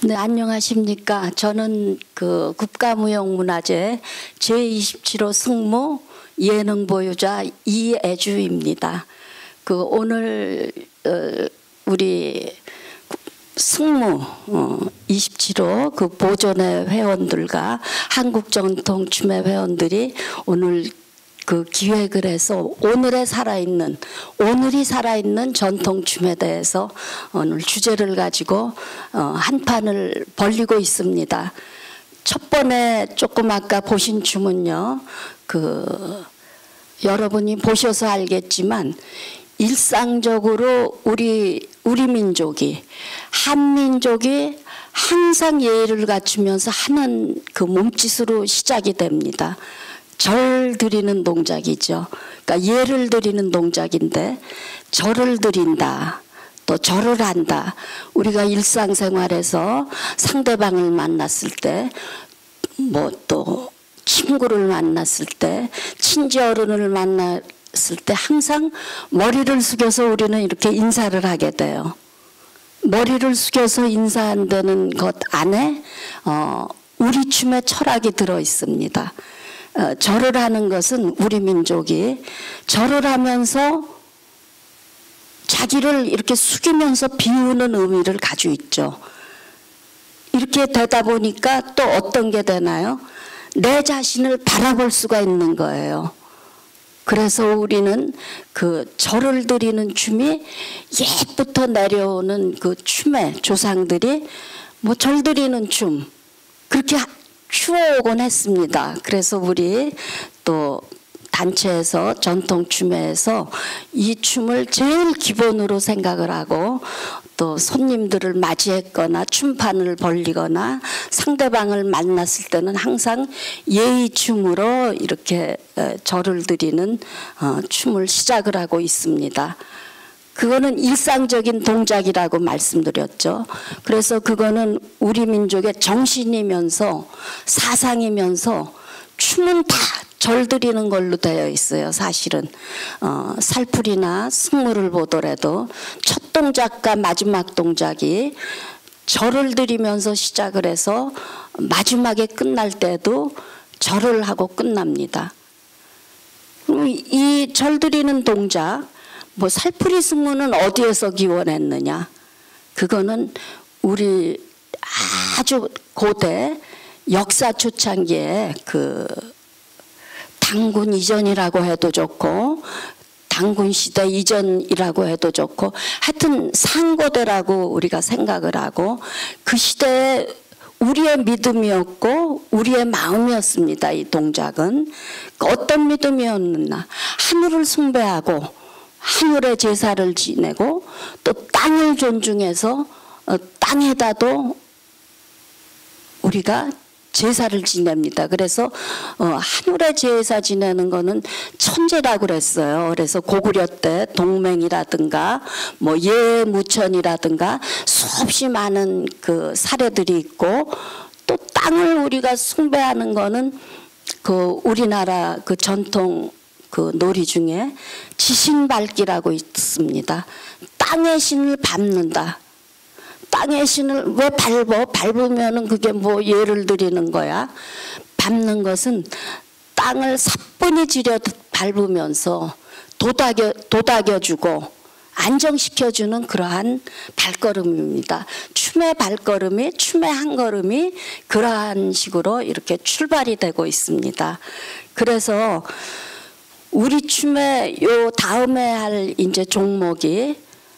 네, 안녕하십니까. 저는 그 국가무형문화재 제27호 승무 예능 보유자 이애주입니다. 그 오늘 우리 승무 27호 그 보존회 회원들과 한국전통춤의 회원들이 오늘 그 기획을 해서 오늘이 살아있는 전통춤에 대해서 오늘 주제를 가지고 한 판을 벌리고 있습니다. 첫 번에 조금 아까 보신 춤은요, 그 여러분이 보셔서 알겠지만 일상적으로 우리 민족이 한민족이 항상 예의를 갖추면서 하는 그 몸짓으로 시작이 됩니다. 절 드리는 동작이죠. 그러니까 예를 드리는 동작인데 절을 드린다, 또 절을 한다. 우리가 일상생활에서 상대방을 만났을 때, 뭐 또 친구를 만났을 때, 친지 어른을 만났을 때 항상 머리를 숙여서 우리는 이렇게 인사를 하게 돼요. 머리를 숙여서 인사한다는 것 안에 우리 춤의 철학이 들어 있습니다. 절을 하는 것은 우리 민족이 절을 하면서 자기를 이렇게 숙이면서 비우는 의미를 가지고 있죠. 이렇게 되다 보니까 또 어떤 게 되나요? 내 자신을 바라볼 수가 있는 거예요. 그래서 우리는 그 절을 드리는 춤이 옛부터 내려오는 그 춤의 조상들이 뭐 절 드리는 춤 그렇게 추어오곤 했습니다. 그래서 우리 또 단체에서 전통춤에서 이 춤을 제일 기본으로 생각을 하고 또 손님들을 맞이했거나 춤판을 벌리거나 상대방을 만났을 때는 항상 예의춤으로 이렇게 절을 드리는 춤을 시작을 하고 있습니다. 그거는 일상적인 동작이라고 말씀드렸죠. 그래서 그거는 우리 민족의 정신이면서 사상이면서 춤은 다 절 드리는 걸로 되어 있어요. 사실은 살풀이나 승무를 보더라도 첫 동작과 마지막 동작이 절을 드리면서 시작을 해서 마지막에 끝날 때도 절을 하고 끝납니다. 이 절 드리는 동작, 뭐 살풀이 승무는 어디에서 기원했느냐? 그거는 우리 아주 고대 역사 초창기에 그 당군 이전이라고 해도 좋고 당군 시대 이전이라고 해도 좋고 하여튼 상고대라고 우리가 생각을 하고 그 시대에 우리의 믿음이었고 우리의 마음이었습니다. 이 동작은 어떤 믿음이었느냐? 하늘을 숭배하고 하늘의 제사를 지내고 또 땅을 존중해서 땅에다도 우리가 제사를 지냅니다. 그래서 하늘의 제사 지내는 거는 천제라고 그랬어요. 그래서 고구려 때 동맹이라든가 뭐 예무천이라든가 수없이 많은 그 사례들이 있고 또 땅을 우리가 숭배하는 거는 그 우리나라 그 전통 그 놀이 중에 지신밟기라고 있습니다. 땅의 신을 밟는다. 땅의 신을 왜 밟어? 밟으면은 그게 뭐 예를 드리는 거야. 밟는 것은 땅을 사뿐히 지려 밟으면서 도닥여주고 안정시켜주는 그러한 발걸음입니다. 춤의 발걸음이, 춤의 한 걸음이 그러한 식으로 이렇게 출발이 되고 있습니다. 그래서 우리 춤의 요 다음에 할 이제 종목이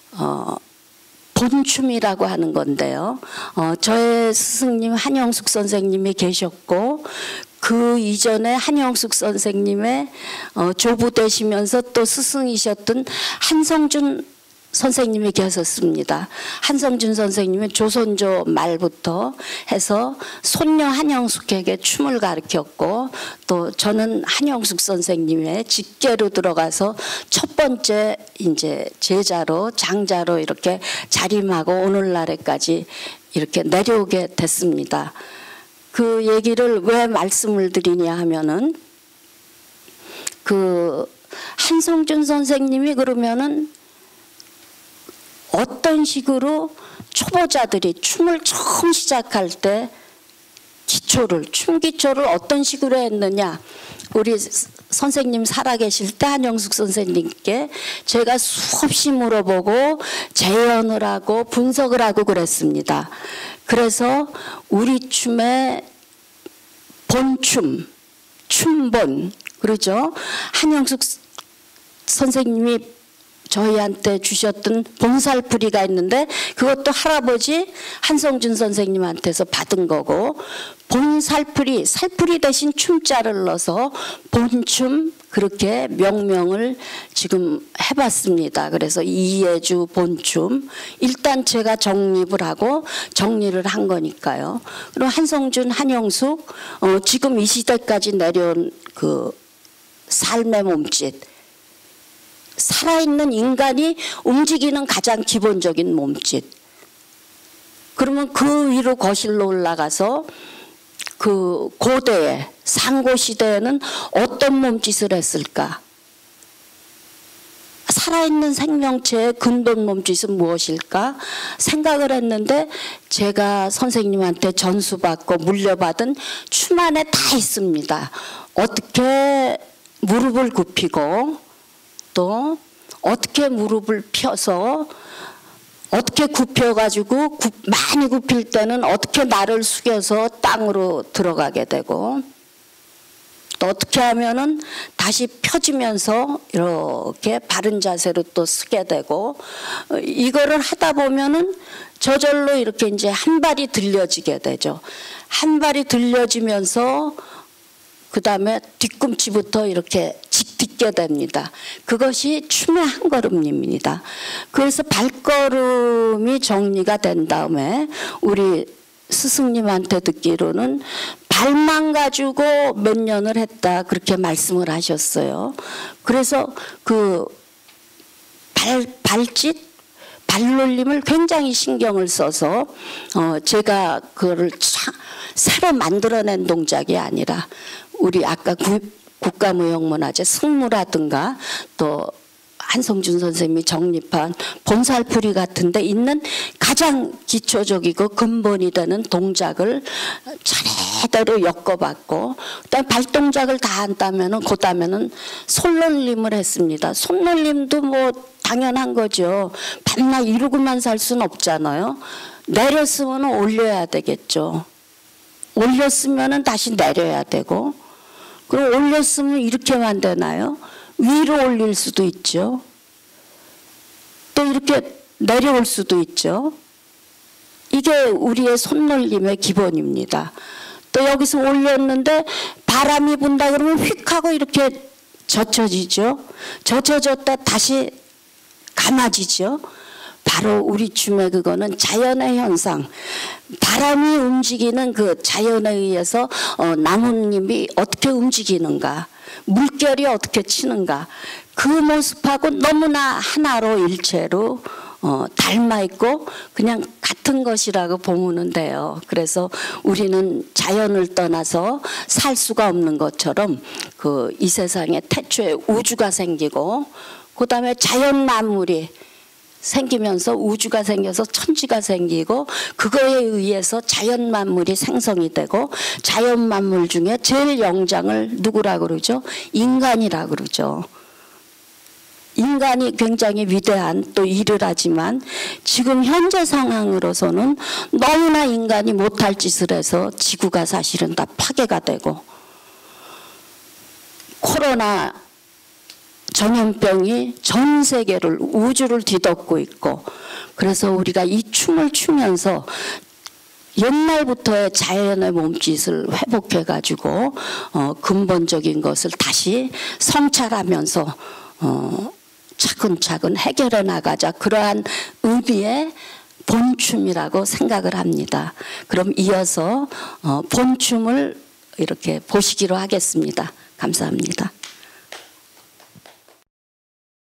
본춤이라고 하는 건데요. 저의 스승님 한영숙 선생님이 계셨고 그 이전에 한영숙 선생님의 조부되시면서 또 스승이셨던 한성준 선생님이 계셨습니다. 한성준 선생님은 조선조 말부터 해서 손녀 한영숙에게 춤을 가르쳤고 또 저는 한영숙 선생님의 직계로 들어가서 첫 번째 이제 제자로 장자로 이렇게 자림하고 오늘날에까지 이렇게 내려오게 됐습니다. 그 얘기를 왜 말씀을 드리냐 하면은 그 한성준 선생님이 그러면은 어떤 식으로 초보자들이 춤을 처음 시작할 때 춤 기초를 어떤 식으로 했느냐, 우리 선생님 살아계실 때 한영숙 선생님께 제가 수없이 물어보고 재연을 하고 분석을 하고 그랬습니다. 그래서 우리 춤의 본춤, 춤본, 그렇죠? 한영숙 선생님이 저희한테 주셨던 봉살풀이가 있는데 그것도 할아버지 한성준 선생님한테서 받은 거고, 본살풀이, 살풀이 대신 춤자를 넣어서 본춤, 그렇게 명명을 지금 해봤습니다. 그래서 이예주 본춤, 일단 제가 정립을 하고 정리를 한 거니까요. 그리고 한성준, 한영숙, 지금 이 시대까지 내려온 그 삶의 몸짓, 살아있는 인간이 움직이는 가장 기본적인 몸짓. 그러면 그 위로 거실로 올라가서 그 고대에, 상고시대에는 어떤 몸짓을 했을까? 살아있는 생명체의 근본 몸짓은 무엇일까? 생각을 했는데 제가 선생님한테 전수받고 물려받은 춤 안에 다 있습니다. 어떻게 무릎을 굽히고, 또 어떻게 무릎을 펴서, 어떻게 굽혀가지고 많이 굽힐 때는 어떻게 나를 숙여서 땅으로 들어가게 되고, 또 어떻게 하면은 다시 펴지면서 이렇게 바른 자세로 또 서게 되고, 이거를 하다 보면은 저절로 이렇게 이제 한 발이 들려지게 되죠. 한 발이 들려지면서 그 다음에 뒤꿈치부터 이렇게 딛게 됩니다. 그것이 춤의 한 걸음입니다. 그래서 발걸음이 정리가 된 다음에 우리 스승님한테 듣기로는 발만 가지고 몇 년을 했다, 그렇게 말씀을 하셨어요. 그래서 그 발짓, 발놀림을 굉장히 신경을 써서 제가 그거를 새로 만들어낸 동작이 아니라 우리 아까 국가무형문화재 승무라든가 또 한성준 선생님이 정립한 본살풀이 같은 데 있는 가장 기초적이고 근본이 되는 동작을 차례대로 엮어봤고, 그다음에 발동작을 다 한다면은 그다음에는 손놀림을 했습니다. 손놀림도 뭐 당연한 거죠. 밤낮 이루고만 살 수는 없잖아요. 내렸으면 올려야 되겠죠. 올렸으면 다시 내려야 되고, 그럼 올렸으면 이렇게만 되나요? 위로 올릴 수도 있죠. 또 이렇게 내려올 수도 있죠. 이게 우리의 손놀림의 기본입니다. 또 여기서 올렸는데 바람이 분다 그러면 휙 하고 이렇게 젖혀지죠. 젖혀졌다 다시 감아지죠. 바로 우리 춤의 그거는 자연의 현상, 바람이 움직이는 그 자연에 의해서 나뭇잎이 어떻게 움직이는가, 물결이 어떻게 치는가, 그 모습하고 너무나 하나로 일체로 닮아 있고 그냥 같은 것이라고 보면 돼요. 그래서 우리는 자연을 떠나서 살 수가 없는 것처럼 그 이 세상에 태초에 우주가 생기고, 그 다음에 자연 만물이 생기면서 우주가 생겨서 천지가 생기고, 그거에 의해서 자연 만물이 생성이 되고, 자연 만물 중에 제일 영장을 누구라고 그러죠? 인간이라고 그러죠. 인간이 굉장히 위대한 또 일을 하지만 지금 현재 상황으로서는 너무나 인간이 못할 짓을 해서 지구가 사실은 다 파괴가 되고, 코로나 전염병이 전 세계를, 우주를 뒤덮고 있고, 그래서 우리가 이 춤을 추면서 옛날부터의 자연의 몸짓을 회복해 가지고 근본적인 것을 다시 성찰하면서 차근차근 해결해 나가자, 그러한 의미의 본춤이라고 생각을 합니다. 그럼 이어서 본춤을 이렇게 보시기로 하겠습니다. 감사합니다.